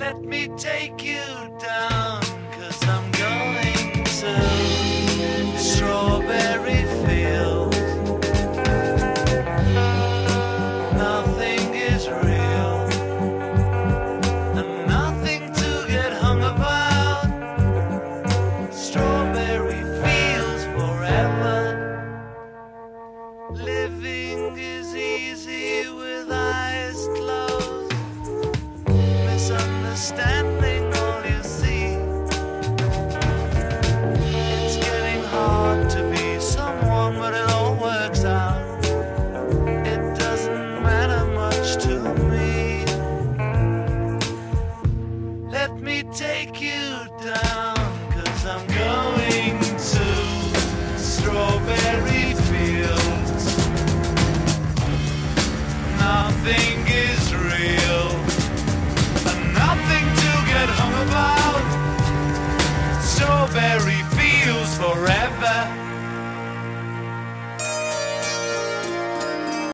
Let me take you down, 'cause I'm going to strawberry fields. Nothing is real, and nothing to get hung about. Strawberry fields forever. Living is easy with eyes closed. Misunderstanding all you see. It's getting hard to be someone, but it all works out. It doesn't matter much to me. Let me take you down, 'cause I'm going to strawberry fields. Nothing is real, and nothing to get hung about. Strawberry fields forever.